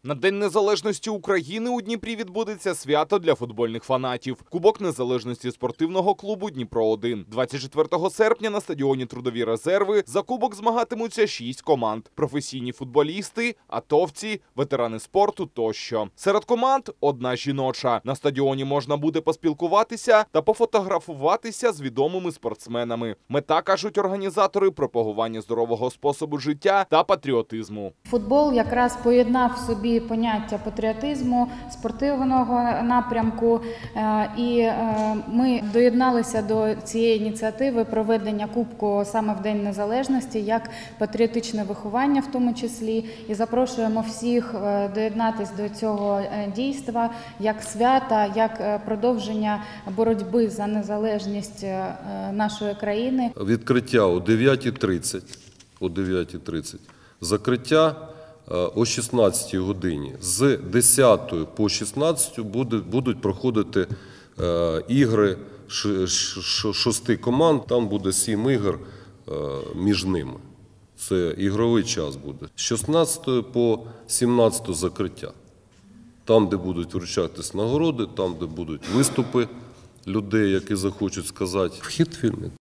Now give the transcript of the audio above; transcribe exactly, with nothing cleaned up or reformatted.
На День Незалежності України у Дніпрі відбудеться свято для футбольних фанатів. Кубок Незалежності спортивного клубу «Дніпро один». двадцять четвертого серпня на стадіоні «Трудові резерви» за кубок змагатимуться шість команд – професійні футболісти, атовці, ветерани спорту тощо. Серед команд – одна жіноча. На стадіоні можна буде поспілкуватися та пофотографуватися з відомими спортсменами. Мета, кажуть організатори, пропагування здорового способу життя та патріотизму. Футбол якраз поєднав в собі поняття патріотизму, спортивного напрямку, і ми доєдналися до цієї ініціативи проведення Кубку саме в День Незалежності, як патріотичне виховання в тому числі, і запрошуємо всіх доєднатися до цього дійства, як свята, як продовження боротьби за незалежність нашої країни. Відкриття о дев'ятій тридцять, о дев'ятій тридцять, закриття о шістнадцятій годині. З десятої по шістнадцяту будуть проходити ігри шести команд, там буде сім ігор між ними. Це ігровий час буде. З шістнадцятої по сімнадцяту закриття. Там, де будуть вручатись нагороди, там, де будуть виступи людей, які захочуть сказати. Вхід вільний.